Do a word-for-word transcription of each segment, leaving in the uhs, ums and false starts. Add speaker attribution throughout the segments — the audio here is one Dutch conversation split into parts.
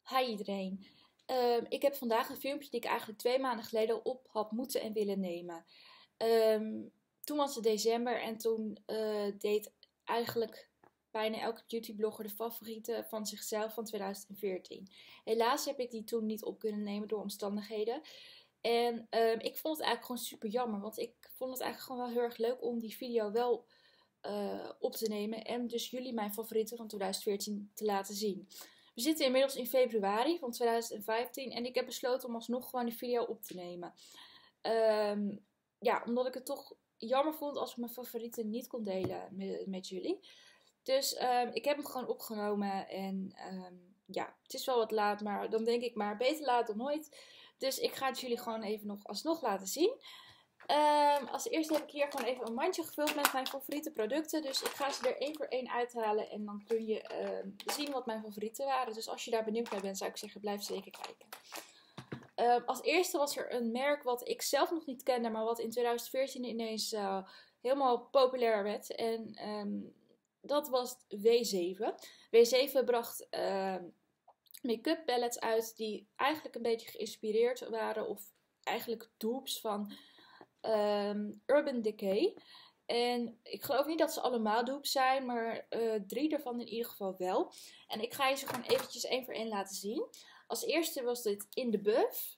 Speaker 1: Hi iedereen. Ehm, ik heb vandaag een filmpje die ik eigenlijk twee maanden geleden op had moeten en willen nemen. Ehm, toen was het december en toen eh, deed eigenlijk bijna elke beautyblogger de favorieten van zichzelf van twintig veertien. Helaas heb ik die toen niet op kunnen nemen door omstandigheden. En ehm, ik vond het eigenlijk gewoon super jammer, want ik vond het eigenlijk gewoon wel heel erg leuk om die video wel eh, op te nemen en dus jullie mijn favorieten van twintig veertien te laten zien. We zitten inmiddels in februari van twintig vijftien en ik heb besloten om alsnog gewoon die video op te nemen. Um, ja, omdat ik het toch jammer vond als ik mijn favorieten niet kon delen met, met jullie. Dus um, ik heb hem gewoon opgenomen en um, ja, het is wel wat laat, maar dan denk ik maar beter laat dan nooit. Dus ik ga het jullie gewoon even nog alsnog laten zien. Um, als eerste heb ik hier gewoon even een mandje gevuld met mijn favoriete producten. Dus ik ga ze er één voor één uithalen en dan kun je um, zien wat mijn favorieten waren. Dus als je daar benieuwd naar bent, zou ik zeggen, blijf zeker kijken. Um, als eerste was er een merk wat ik zelf nog niet kende, maar wat in twintig veertien ineens uh, helemaal populair werd. En um, dat was W zeven. W zeven bracht uh, make-up palettes uit die eigenlijk een beetje geïnspireerd waren, of eigenlijk dupes van Um, Urban Decay. En ik geloof niet dat ze allemaal dupes zijn, maar uh, drie daarvan in ieder geval wel. En ik ga je ze gewoon eventjes één voor één laten zien. Als eerste was dit In The Buff.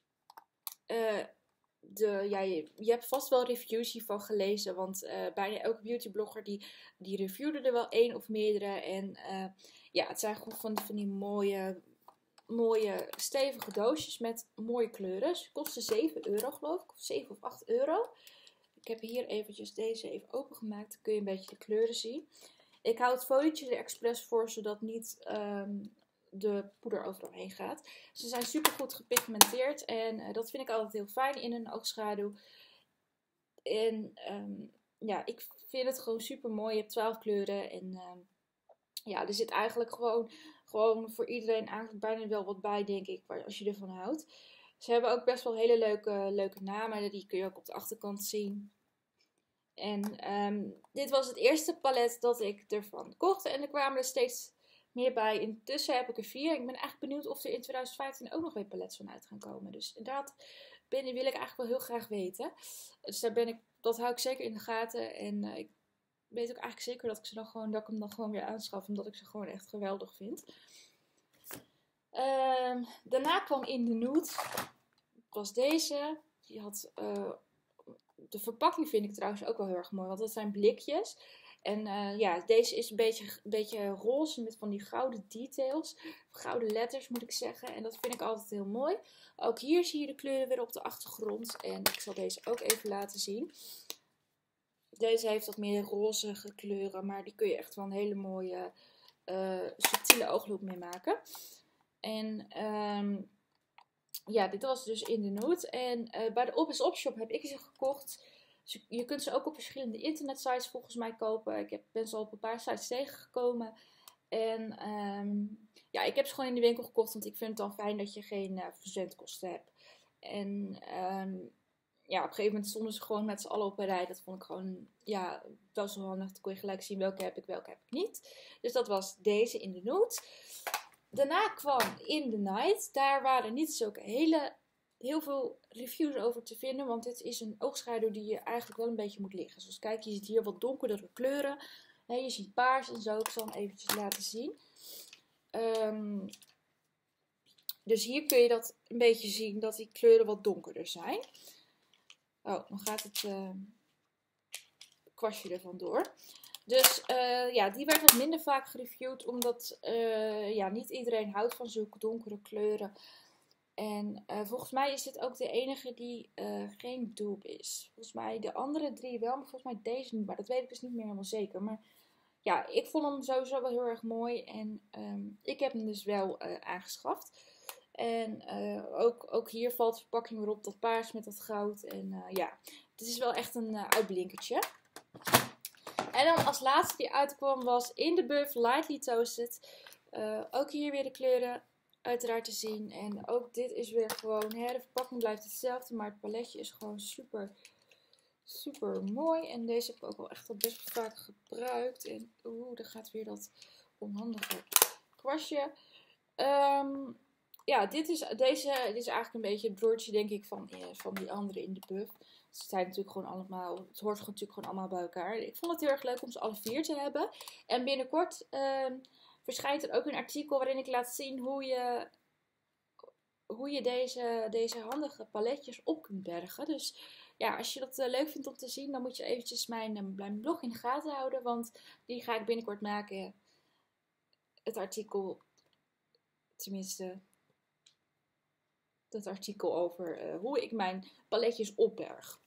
Speaker 1: Uh, de, ja, je, je hebt vast wel reviews hiervan gelezen, want uh, bijna elke beautyblogger die, die reviewde er wel één of meerdere. En uh, ja, het zijn gewoon van, van die mooie, mooie stevige doosjes met mooie kleuren. Ze kosten zeven euro geloof ik, of zeven of acht euro. Ik heb hier eventjes deze even opengemaakt, dan kun je een beetje de kleuren zien. Ik hou het folietje er expres voor, zodat niet um, de poeder overal heen gaat. Ze zijn super goed gepigmenteerd en uh, dat vind ik altijd heel fijn in een oogschaduw. En um, ja, ik vind het gewoon super mooi. Je hebt twaalf kleuren en um, ja, er zit eigenlijk gewoon, gewoon voor iedereen eigenlijk bijna wel wat bij, denk ik, als je ervan houdt. Ze hebben ook best wel hele leuke, leuke namen, die kun je ook op de achterkant zien. En um, dit was het eerste palet dat ik ervan kocht. En er kwamen er steeds meer bij. Intussen heb ik er vier. Ik ben eigenlijk benieuwd of er in twintig vijftien ook nog weer palets van uit gaan komen. Dus inderdaad, ben, wil ik eigenlijk wel heel graag weten. Dus daar ben ik, dat hou ik zeker in de gaten. En uh, ik weet ook eigenlijk zeker dat ik, ze dan gewoon, dat ik hem dan gewoon weer aanschaf. Omdat ik ze gewoon echt geweldig vind. Um, daarna kwam In The Nude. Dat was deze. Die had... Uh, De verpakking vind ik trouwens ook wel heel erg mooi, want dat zijn blikjes. En uh, ja, deze is een beetje, een beetje roze met van die gouden details. Gouden letters moet ik zeggen. En dat vind ik altijd heel mooi. Ook hier zie je de kleuren weer op de achtergrond. En ik zal deze ook even laten zien. Deze heeft wat meer rozige kleuren, maar die kun je echt wel een hele mooie uh, subtiele ooglook mee maken. En... Um, Ja, dit was dus In The Nude. En uh, bij de Op is Op shop heb ik ze gekocht. Dus je kunt ze ook op verschillende internetsites volgens mij kopen. Ik heb, ben ze al op een paar sites tegengekomen. En um, ja, ik heb ze gewoon in de winkel gekocht. Want ik vind het dan fijn dat je geen uh, verzendkosten hebt. En um, ja, op een gegeven moment stonden ze gewoon met z'n allen op een rij. Dat vond ik gewoon, ja, wel zo handig. Dan kon je gelijk zien welke heb ik, welke heb ik niet. Dus dat was deze In The Nude. Daarna kwam In The Night. Daar waren niet zulke hele, heel veel reviews over te vinden. Want dit is een oogschaduw die je eigenlijk wel een beetje moet liggen. Zoals kijk, je ziet hier wat donkerdere kleuren. He, je ziet paars en zo. Ik zal hem eventjes laten zien. Um, dus hier kun je dat een beetje zien. Dat die kleuren wat donkerder zijn. Oh, dan gaat het uh, kwastje er vandoor. Dus uh, ja, die werd wat minder vaak gereviewd, omdat uh, ja, niet iedereen houdt van zulke donkere kleuren. En uh, volgens mij is dit ook de enige die uh, geen dupe is. Volgens mij de andere drie wel, maar volgens mij deze niet. Maar dat weet ik dus niet meer helemaal zeker. Maar ja, ik vond hem sowieso wel heel erg mooi. En um, ik heb hem dus wel uh, aangeschaft. En uh, ook, ook hier valt de verpakking weer op, dat paars met dat goud. En uh, ja, dit is wel echt een uh, uitblinkertje. En dan als laatste die uitkwam was In The Buff Lightly Toasted. Uh, ook hier weer de kleuren uiteraard te zien. En ook dit is weer gewoon, hè, de verpakking blijft hetzelfde. Maar het paletje is gewoon super, super mooi. En deze heb ik ook wel echt al best wel vaak gebruikt. En oeh, daar gaat weer dat onhandige kwastje. Um, ja, dit is, deze, dit is eigenlijk een beetje het broertje, denk ik, van, eh, van die andere in de buff. Ze zijn natuurlijk gewoon allemaal, het hoort natuurlijk gewoon allemaal bij elkaar. Ik vond het heel erg leuk om ze alle vier te hebben. En binnenkort uh, verschijnt er ook een artikel waarin ik laat zien hoe je, hoe je deze, deze handige paletjes op kunt bergen. Dus ja, als je dat uh, leuk vindt om te zien, dan moet je eventjes mijn, uh, mijn blog in de gaten houden. Want die ga ik binnenkort maken. Het artikel, tenminste, het artikel over uh, hoe ik mijn paletjes opberg.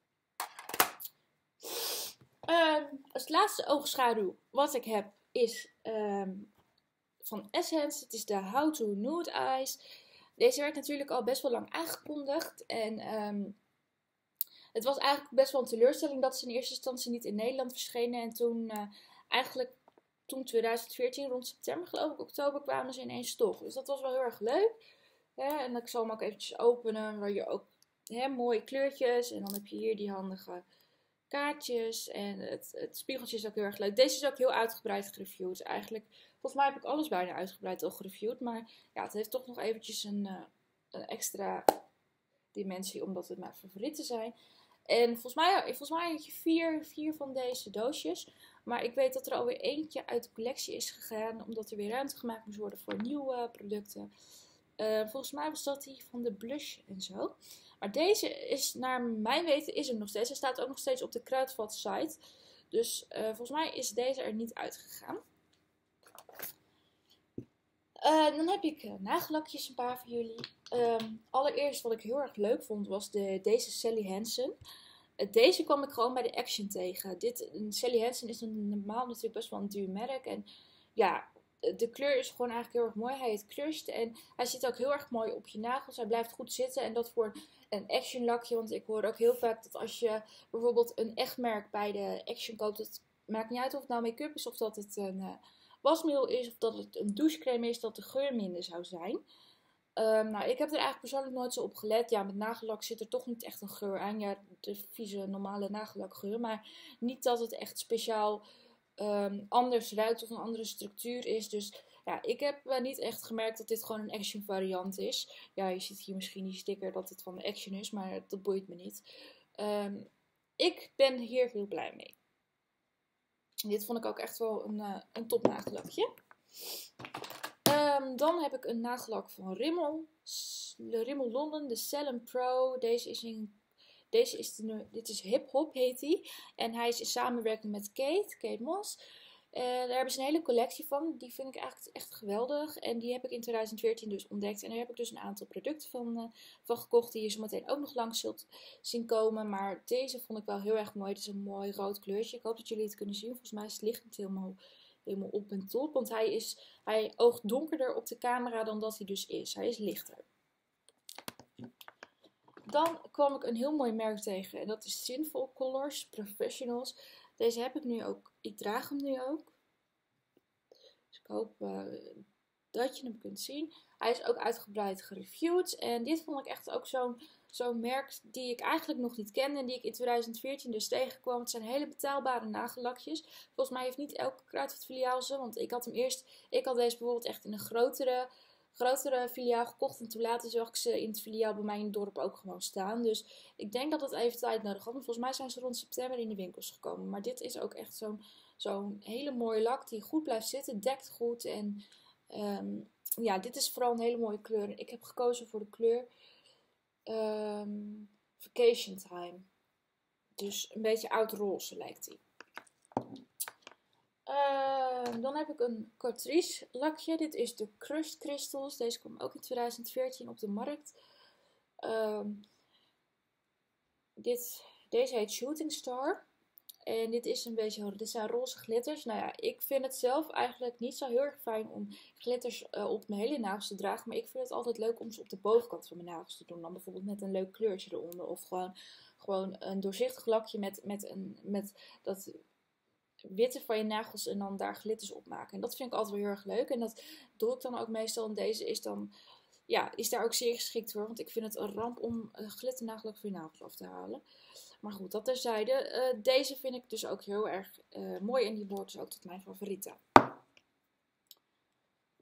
Speaker 1: Uh, als laatste oogschaduw wat ik heb is um, van Essence. Het is de How to Nude Eyes. Deze werd natuurlijk al best wel lang aangekondigd. En um, het was eigenlijk best wel een teleurstelling dat ze in eerste instantie niet in Nederland verschenen. En toen uh, eigenlijk toen twintig veertien, rond september geloof ik, oktober, kwamen ze ineens toch. Dus dat was wel heel erg leuk. Ja, en ik zal hem ook eventjes openen, waar je ook hè, mooie kleurtjes. En dan heb je hier die handige kaartjes. En het, het spiegeltje is ook heel erg leuk. Deze is ook heel uitgebreid gereviewd. Eigenlijk, volgens mij heb ik alles bijna uitgebreid al gereviewd. Maar ja, het heeft toch nog eventjes een, uh, een extra dimensie, omdat het mijn favorieten zijn. En volgens mij, volgens mij had je vier, vier van deze doosjes. Maar ik weet dat er alweer eentje uit de collectie is gegaan. Omdat er weer ruimte gemaakt moest worden voor nieuwe producten. Uh, volgens mij was dat die van de blush en zo. Maar deze is, naar mijn weten, is er nog steeds. Hij staat ook nog steeds op de Kruidvat site. Dus uh, volgens mij is deze er niet uitgegaan. Uh, dan heb ik uh, nagellakjes, een paar voor jullie. Um, allereerst wat ik heel erg leuk vond was de, deze Sally Hansen. Uh, deze kwam ik gewoon bij de Action tegen. Dit, Sally Hansen is een, normaal natuurlijk best wel een duur merk. En ja, de kleur is gewoon eigenlijk heel erg mooi. Hij heet Crushed en hij zit ook heel erg mooi op je nagels. Hij blijft goed zitten en dat voor een Action lakje. Want ik hoor ook heel vaak dat als je bijvoorbeeld een echt merk bij de Action koopt. Het maakt niet uit of het nou make-up is of dat het een uh, wasmiddel is. Of dat het een douchecreme is, dat de geur minder zou zijn. Um, nou, ik heb er eigenlijk persoonlijk nooit zo op gelet. Ja, met nagellak zit er toch niet echt een geur aan. Ja, de vieze normale nagellakgeur. Maar niet dat het echt speciaal Um, anders ruikt of een andere structuur is. Dus ja, ik heb uh, niet echt gemerkt dat dit gewoon een Action variant is. Ja, je ziet hier misschien die sticker dat het van de Action is, maar dat boeit me niet. Um, ik ben hier heel blij mee. Dit vond ik ook echt wel een, uh, een top nagellakje. Um, dan heb ik een nagellak van Rimmel. De Rimmel London, de Cellen Pro. Deze is in Deze is de, dit is Hip Hop heet hij. En hij is in samenwerking met Kate, Kate Moss. Uh, daar hebben ze een hele collectie van. Die vind ik eigenlijk echt geweldig. En die heb ik in twintig veertien dus ontdekt. En daar heb ik dus een aantal producten van, uh, van gekocht. Die je zo meteen ook nog langs zult zien komen. Maar deze vond ik wel heel erg mooi. Het is een mooi rood kleurtje. Ik hoop dat jullie het kunnen zien. Volgens mij is het licht niet helemaal, helemaal op en top. Want hij, is, hij oogt donkerder op de camera dan dat hij dus is. Hij is lichter. Dan kwam ik een heel mooi merk tegen en dat is Sinful Colors Professionals. Deze heb ik nu ook. Ik draag hem nu ook. Dus ik hoop uh, dat je hem kunt zien. Hij is ook uitgebreid gereviewd. En dit vond ik echt ook zo'n zo'n merk die ik eigenlijk nog niet kende. En die ik in twintig veertien dus tegenkwam. Het zijn hele betaalbare nagellakjes. Volgens mij heeft niet elke Kruidvat filiaal ze. Want ik had hem eerst. Ik had deze bijvoorbeeld echt in een grotere... grotere filiaal gekocht. En toen later zag ik ze in het filiaal bij mij in het dorp ook gewoon staan. Dus ik denk dat het even tijd nodig had. Want volgens mij zijn ze rond september in de winkels gekomen. Maar dit is ook echt zo'n zo'n hele mooie lak die goed blijft zitten. Dekt goed. En um, ja, dit is vooral een hele mooie kleur. Ik heb gekozen voor de kleur um, Vacation Time. Dus een beetje oud roze lijkt die. Uh, dan heb ik een Catrice lakje. Dit is de Crushed Crystals. Deze kwam ook in twintig veertien op de markt. Uh, dit, deze heet Shooting Star. En dit is een beetje, dit zijn roze glitters. Nou ja, ik vind het zelf eigenlijk niet zo heel erg fijn om glitters uh, op mijn hele nagels te dragen. Maar ik vind het altijd leuk om ze op de bovenkant van mijn nagels te doen. Dan bijvoorbeeld met een leuk kleurtje eronder. Of gewoon, gewoon een doorzichtig lakje met, met, een, met dat... witte van je nagels en dan daar glitters op maken. En dat vind ik altijd wel heel erg leuk. En dat doe ik dan ook meestal. En deze is dan, ja, is daar ook zeer geschikt voor. Want ik vind het een ramp om uh, glitternagellak van je nagels af te halen. Maar goed, dat terzijde. Uh, deze vind ik dus ook heel erg uh, mooi. En die behoort dus ook tot mijn favorieten.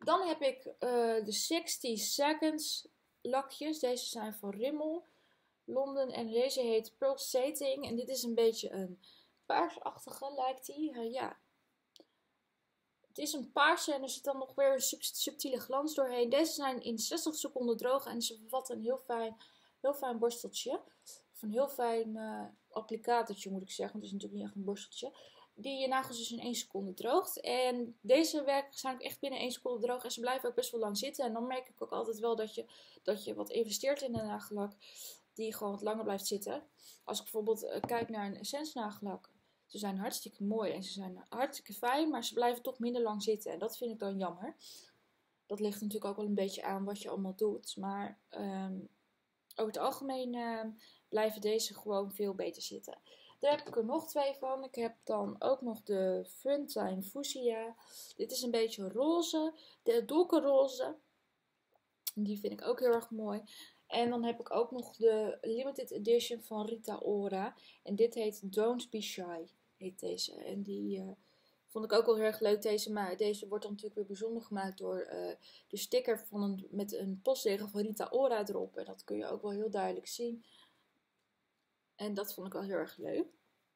Speaker 1: Dan heb ik uh, de zestig Seconds lakjes. Deze zijn van Rimmel Londen en deze heet Pulsating. En dit is een beetje een paarsachtige, lijkt die. Uh, ja. Het is een paarse en er zit dan nog weer een sub subtiele glans doorheen. Deze zijn in zestig seconden droog en ze bevatten een heel fijn, heel fijn borsteltje. Of een heel fijn uh, applicatortje moet ik zeggen, want het is natuurlijk niet echt een borsteltje. Die je nagels dus in één seconde droogt. En deze werken zijn ook echt binnen één seconde droog. En ze blijven ook best wel lang zitten. En dan merk ik ook altijd wel dat je, dat je wat investeert in een nagellak. Die gewoon wat langer blijft zitten. Als ik bijvoorbeeld uh, kijk naar een Essence nagellak. Ze zijn hartstikke mooi en ze zijn hartstikke fijn. Maar ze blijven toch minder lang zitten. En dat vind ik dan jammer. Dat ligt natuurlijk ook wel een beetje aan wat je allemaal doet. Maar um, over het algemeen uh, blijven deze gewoon veel beter zitten. Daar heb ik er nog twee van. Ik heb dan ook nog de Funtime Fuchsia. Dit is een beetje roze. De donkerroze. Die vind ik ook heel erg mooi. En dan heb ik ook nog de Limited Edition van Rita Ora. En dit heet Don't Be Shy. Heet deze. En die uh, vond ik ook wel heel erg leuk. Deze, maar deze wordt dan natuurlijk weer bijzonder gemaakt door uh, de sticker van een, met een postzegel van Rita Ora erop. En dat kun je ook wel heel duidelijk zien. En dat vond ik wel heel erg leuk.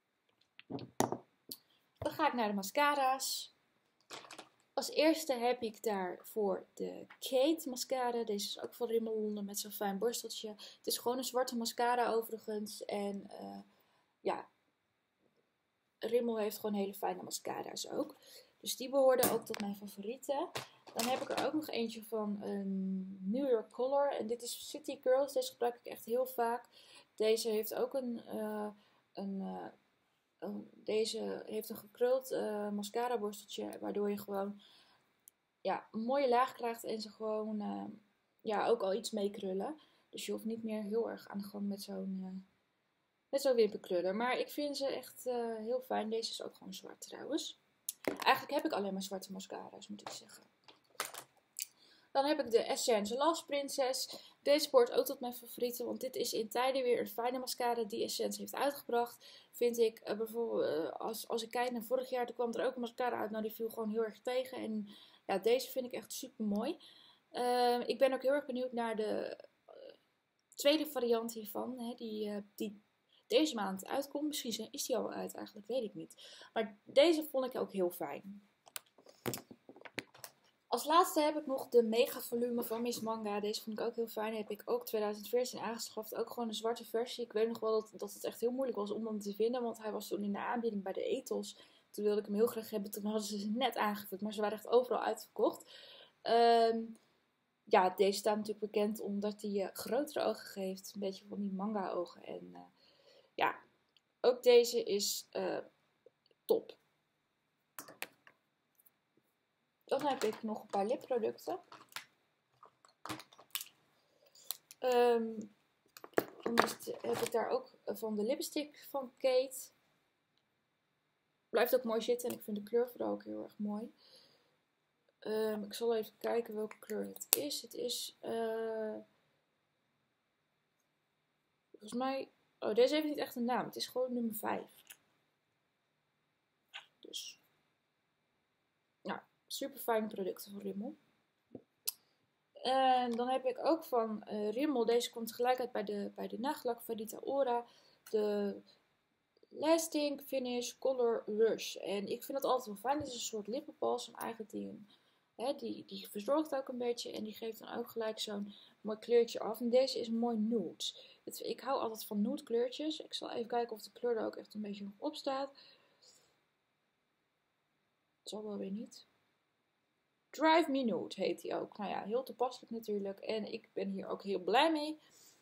Speaker 1: Dan ga ik naar de mascara's. Als eerste heb ik daarvoor de Kate mascara. Deze is ook van Rimmel Londen met zo'n fijn borsteltje. Het is gewoon een zwarte mascara overigens. En uh, ja, Rimmel heeft gewoon hele fijne mascara's ook. Dus die behoorden ook tot mijn favorieten. Dan heb ik er ook nog eentje van een New York Color. En dit is City Girls. Deze gebruik ik echt heel vaak. Deze heeft ook een... Uh, een uh, Um, deze heeft een gekruld uh, mascara borsteltje, waardoor je gewoon ja, een mooie laag krijgt en ze gewoon uh, ja, ook al iets meekrullen. Dus je hoeft niet meer heel erg aan de gang met zo'n uh, met zo'n wimperkruller. Maar ik vind ze echt uh, heel fijn. Deze is ook gewoon zwart trouwens. Eigenlijk heb ik alleen maar zwarte mascara's, moet ik zeggen. Dan heb ik de Essence Lash Princess. Deze behoort ook tot mijn favorieten, want dit is in tijden weer een fijne mascara die Essence heeft uitgebracht. Vind ik, uh, bijvoorbeeld, uh, als, als ik kijk naar vorig jaar, toen kwam er ook een mascara uit. Nou, die viel gewoon heel erg tegen. En ja, deze vind ik echt super mooi. Uh, ik ben ook heel erg benieuwd naar de uh, tweede variant hiervan, hè, die, uh, die deze maand uitkomt. Misschien is die al uit, eigenlijk weet ik niet. Maar deze vond ik ook heel fijn. Als laatste heb ik nog de Mega Volume van Miss Manga. Deze vond ik ook heel fijn. Die heb ik ook twintig veertien aangeschaft. Ook gewoon een zwarte versie. Ik weet nog wel dat, dat het echt heel moeilijk was om hem te vinden. Want hij was toen in de aanbieding bij de Ethos. Toen wilde ik hem heel graag hebben. Toen hadden ze ze net aangevuld. Maar ze waren echt overal uitverkocht. Um, ja, deze staat natuurlijk bekend omdat hij uh, grotere ogen geeft. Een beetje van die manga ogen. En uh, ja, ook deze is uh, top. Dan heb ik nog een paar lipproducten. Um, dan heb ik daar ook van de lipstick van Kate. Blijft ook mooi zitten en ik vind de kleur vooral ook heel erg mooi. Um, ik zal even kijken welke kleur het is. Het is... Uh, volgens mij... Oh, deze heeft niet echt een naam. Het is gewoon nummer vijf. Dus... Nou... Super fijne producten van Rimmel. En dan heb ik ook van uh, Rimmel. Deze komt tegelijkertijd bij de, bij de nagellak van Rita Ora. De Lasting Finish Color Rush. En ik vind dat altijd wel fijn. Dit is een soort lippenbalsem eigenlijk. Die, hè, die, die verzorgt ook een beetje. En die geeft dan ook gelijk zo'n mooi kleurtje af. En deze is mooi nude. Het, ik hou altijd van nude kleurtjes. Ik zal even kijken of de kleur er ook echt een beetje op staat. Het zal wel weer niet. Drive Me Nude heet die ook. Nou ja, heel toepasselijk natuurlijk. En ik ben hier ook heel blij mee.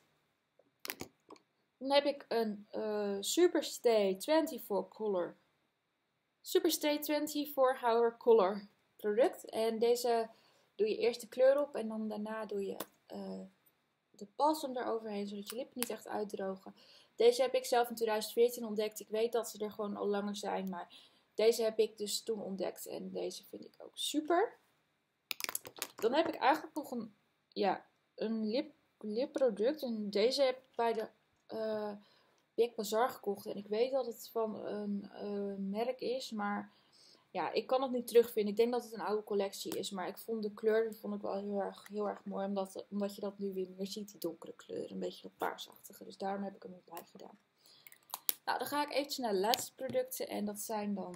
Speaker 1: Dan heb ik een uh, Superstay vierentwintig Color. Superstay vierentwintig Hour Color product. En deze doe je eerst de kleur op. En dan daarna doe je uh, de balsem eroverheen. Zodat je lippen niet echt uitdrogen. Deze heb ik zelf in twintig veertien ontdekt. Ik weet dat ze er gewoon al langer zijn. Maar deze heb ik dus toen ontdekt. En deze vind ik ook super. Dan heb ik eigenlijk nog een, ja, een lip, lipproduct. En deze heb ik bij de uh, Big Bazaar gekocht. En ik weet dat het van een uh, merk is. Maar Ja, ik kan het niet terugvinden. Ik denk dat het een oude collectie is. Maar ik vond de kleur die vond ik wel heel erg, heel erg mooi. Omdat, omdat je dat nu weer meer ziet, die donkere kleur. Een beetje dat paarsachtige. Dus daarom heb ik hem erbij gedaan. Nou, dan ga ik eventjes naar de laatste producten. En dat zijn dan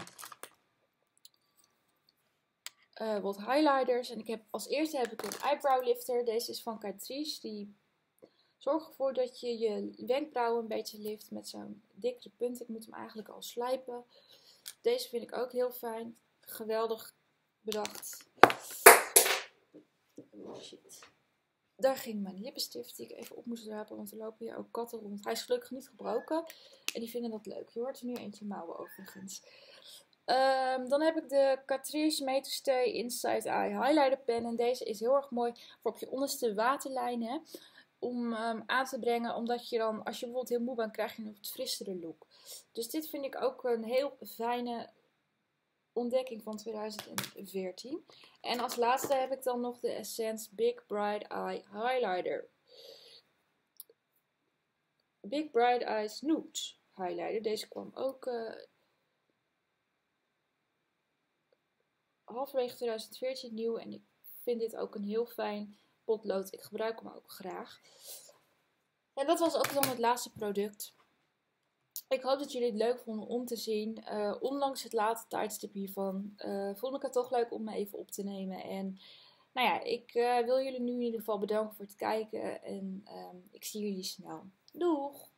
Speaker 1: uh, wat highlighters. En ik heb, als eerste heb ik een eyebrow lifter. Deze is van Catrice. Die zorgt ervoor dat je je wenkbrauwen een beetje lift met zo'n dikkere punt. Ik moet hem eigenlijk al slijpen. Deze vind ik ook heel fijn. Geweldig bedacht. Oh shit. Daar ging mijn lippenstift die ik even op moest rapen, want er lopen hier ook katten rond. Hij is gelukkig niet gebroken. En die vinden dat leuk. Je hoort er nu eentje mouwen overigens. Um, dan heb ik de Catrice Made to Stay Inside Eye Highlighter Pen. En deze is heel erg mooi voor op je onderste waterlijnen. Om um, aan te brengen, omdat je dan, als je bijvoorbeeld heel moe bent, krijg je een wat frissere look. Dus dit vind ik ook een heel fijne ontdekking van twintig veertien. En als laatste heb ik dan nog de Essence Big Bright Eye Highlighter. Big Bright Eyes Nude Highlighter. Deze kwam ook uh, halverwege twintig veertien nieuw. En ik vind dit ook een heel fijn potlood. Ik gebruik hem ook graag. En dat was ook dan het laatste product. Ik hoop dat jullie het leuk vonden om te zien. Uh, ondanks het late tijdstip hiervan uh, vond ik het toch leuk om me even op te nemen. En nou ja, ik uh, wil jullie nu in ieder geval bedanken voor het kijken. En uh, ik zie jullie snel. Doeg!